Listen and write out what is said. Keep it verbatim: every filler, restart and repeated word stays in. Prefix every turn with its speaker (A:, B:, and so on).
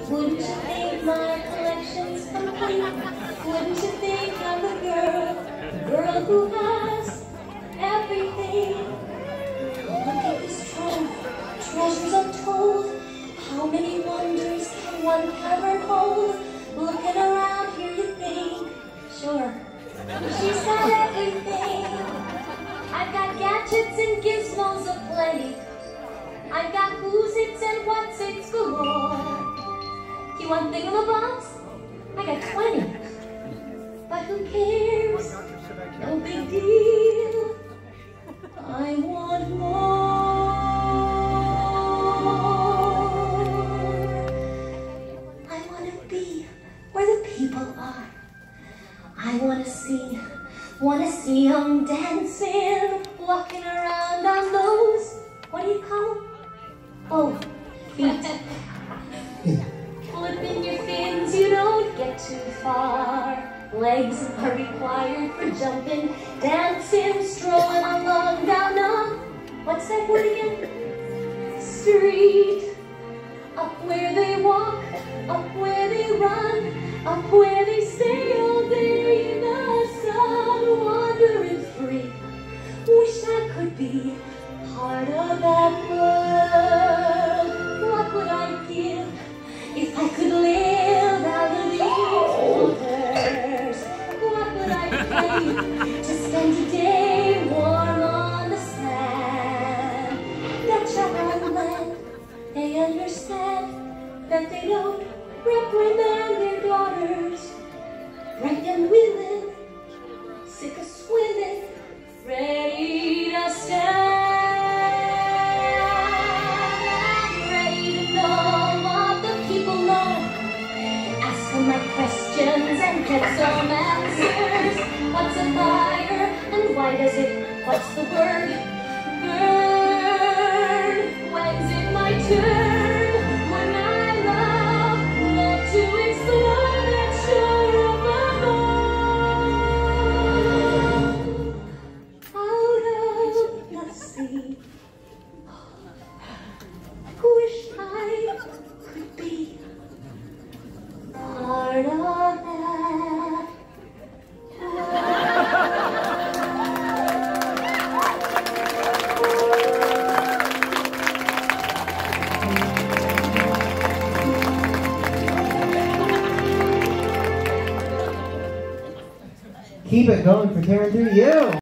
A: Wouldn't you think my collection's complete? Wouldn't you think I'm the girl, the girl who has everything? Look at this trove, treasures untold. How many wonders can one cavern hold? Looking around here you think, sure, she's got everything. I've got gadgets and gizmos aplenty. I've got who's-its and what's-its galore. You want thingamabobs? I got twenty. But who cares? No big deal. I want more. I want to be where the people are. I want to see, want to see them dancing, walking around on those, what do you call them? Oh, feet. Flipping your fins, you don't get too far. Legs are required for jumping, dancing, strolling along down a, what's that word again? Street. Up where they walk, up where they run, up where they stay all day in the sun, wandering free. Wish I could be part of that world. What would I give if I could live out of these waters? What would I pay to spend a day warm on the sand? That child land, they understand that they don't reprimand their daughters. Bright and willing, sick of swimming, ready to stand, ready to know what the people know. Ask them my questions and get some answers. What's a fire and why does it, what's the word? Burn. When's it my turn? When I love, love to explore that shore above. Out of the sea. Wish I could be part of that.
B: Keep it going for Taryn, through you.